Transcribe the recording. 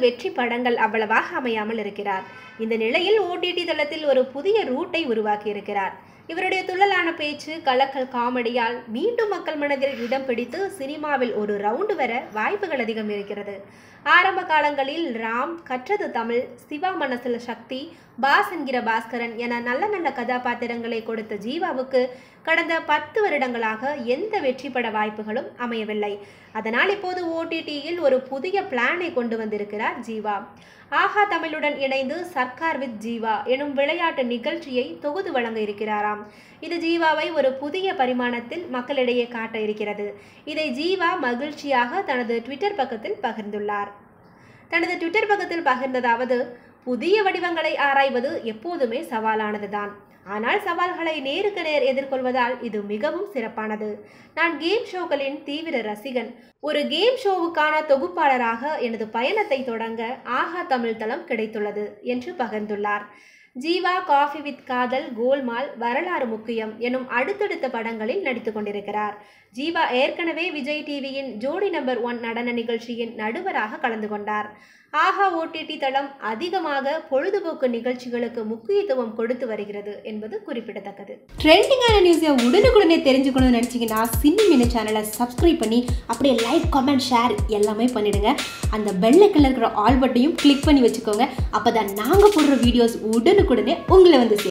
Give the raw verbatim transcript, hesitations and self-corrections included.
வெற்றி படங்கள் அவ்வளவாக அமையாமல் இருக்கிறார். இந்த நிலையில் ஓடிடி தளத்தில் ஒரு புதிய ரூட்டை உருவாக்கி இருக்கிறார். இவருடைய துள்ளலான பேச்சு, கலக்கல் காமெடியால் மீண்டும் மக்கள் மனதில் இடம் பிடித்து சினிமாவில் ஒரு ரவுண்டு வர வாய்ப்புகள் அதிகம் இருக்கிறது. ஆரம்ப காலங்களில் ராம், கற்றது தமிழ், சிவா மனசில் சக்தி, பாஸ் என்கிற பாஸ்கரன் என நல்ல நல்ல கதாபாத்திரங்களை கொடுத்த ஜீவாவுக்கு கடந்த பத்து வருடங்களாக எந்த வெற்றி பட வாய்ப்புகளும் அமையவில்லை. அதனால் இப்போது ஓடிடியில் ஒரு புதிய பிளானை கொண்டு வந்திருக்கிறார் ஜீவா. ஆஹா தமிழுடன் இணைந்து சர்க்கார் வித் ஜீவா எனும் விளையாட்டு நிகழ்ச்சியை தொகுத்து வழங்க இருக்கிறாராம். இது ஜீவாவை ஒரு புதிய பரிமாணத்தில் மக்களிடையே காட்ட இருக்கிறது. இதை ஜீவா மகிழ்ச்சியாக தனது ட்விட்டர் பக்கத்தில் பகிர்ந்துள்ளார். தனது ட்விட்டர் பக்கத்தில் பகிர்ந்ததாவது: புதிய வடிவங்களை ஆராய்வது எப்போதுமே சவாலானதுதான். ஆனால் சவால்களை நேருக்கு நேர் எதிர்கொள்வதால் இது மிகவும் சிறப்பானது. நான் கேம் ஷோக்களின் தீவிர ரசிகன். ஒரு கேம் ஷோவுக்கான தொகுப்பாளராக எனது பயணத்தை தொடங்க ஆஹா தமிழ் தளம் கிடைத்துள்ளது என்று பகிர்ந்துள்ளார். ஜீவா காஃபி வித் காதல், கோல்மால், வரலாறு முக்கியம் எனும் அடுத்தடுத்த படங்களில் நடித்து கொண்டிருக்கிறார். ஜீவா ஏற்கனவே விஜய் டிவியின் ஜோடி நம்பர் ஒன் நடன நிகழ்ச்சியின் நடுவராக கலந்து கொண்டார். ஆஹா ஓடிடி தளம் அதிகமாக பொழுதுபோக்கு நிகழ்ச்சிகளுக்கு முக்கியத்துவம் கொடுத்து வருகிறது என்பது குறிப்பிடத்தக்கது. ட்ரெண்டிங்கான நியூஸை உடனுக்குடனே தெரிஞ்சுக்கணும்னு நினச்சிங்கன்னா சினி மினி சேனலை சப்ஸ்கிரைப் பண்ணி அப்படியே லைக், கமெண்ட், ஷேர் எல்லாமே பண்ணிடுங்க. அந்த பெல் ஐக்கன்ல இருக்கிற ஆல் பட்டனையும் கிளிக் பண்ணி வச்சுக்கோங்க. அப்போ தான் நாங்கள் போடுற வீடியோஸ் உடனுக்குடனே உங்களை வந்து